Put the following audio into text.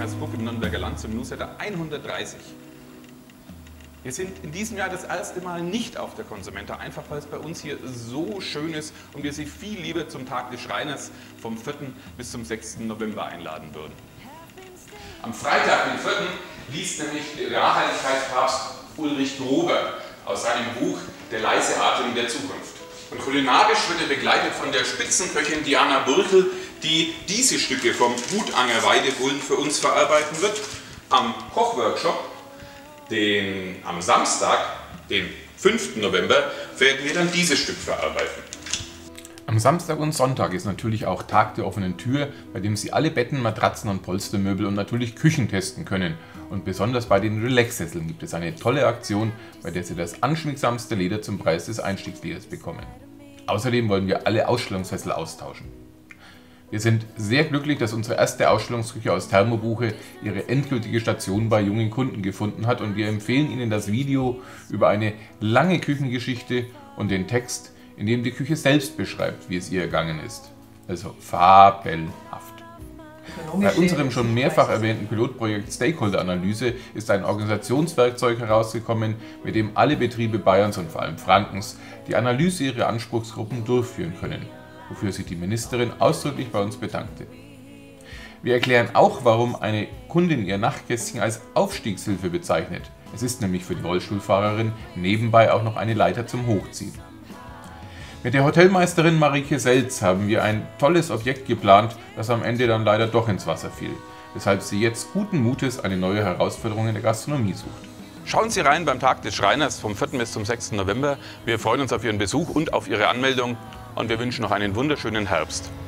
Herrsbruck im Nürnberger Land zum Newsletter 130. Wir sind in diesem Jahr das erste Mal nicht auf der Konsumenta, einfach weil es bei uns hier so schön ist und wir Sie viel lieber zum Tag des Schreiners vom 4. bis zum 6. November einladen würden. Am Freitag, den 4. liest nämlich der Nachhaltigkeitspapst Ulrich Grober aus seinem Buch Der leise Atem der Zukunft. Und kulinarisch wird er begleitet von der Spitzenköchin Diana Burkel, die diese Stücke vom Gutanger Weidebullen für uns verarbeiten wird. Am Kochworkshop, am Samstag, den 5. November, werden wir dann dieses Stück verarbeiten. Am Samstag und Sonntag ist natürlich auch Tag der offenen Tür, bei dem Sie alle Betten, Matratzen und Polstermöbel und natürlich Küchen testen können. Und besonders bei den Relax-Sesseln gibt es eine tolle Aktion, bei der Sie das anschmiegsamste Leder zum Preis des Einstiegsleders bekommen. Außerdem wollen wir alle Ausstellungssessel austauschen. Wir sind sehr glücklich, dass unsere erste Ausstellungsküche aus Thermobuche ihre endgültige Station bei jungen Kunden gefunden hat und wir empfehlen Ihnen das Video über eine lange Küchengeschichte und den Text, in dem die Küche selbst beschreibt, wie es ihr ergangen ist. Also fabelhaft. Bei unserem schon mehrfach erwähnten Pilotprojekt Stakeholder-Analyse ist ein Organisationswerkzeug herausgekommen, mit dem alle Betriebe Bayerns und vor allem Frankens die Analyse ihrer Anspruchsgruppen durchführen können, wofür sich die Ministerin ausdrücklich bei uns bedankte. Wir erklären auch, warum eine Kundin ihr Nachtkästchen als Aufstiegshilfe bezeichnet. Es ist nämlich für die Rollstuhlfahrerin nebenbei auch noch eine Leiter zum Hochziehen. Mit der Hotelmeisterin Marike Selz haben wir ein tolles Objekt geplant, das am Ende dann leider doch ins Wasser fiel, weshalb sie jetzt guten Mutes eine neue Herausforderung in der Gastronomie sucht. Schauen Sie rein beim Tag des Schreiners vom 4. bis zum 6. November. Wir freuen uns auf Ihren Besuch und auf Ihre Anmeldung und wir wünschen noch einen wunderschönen Herbst.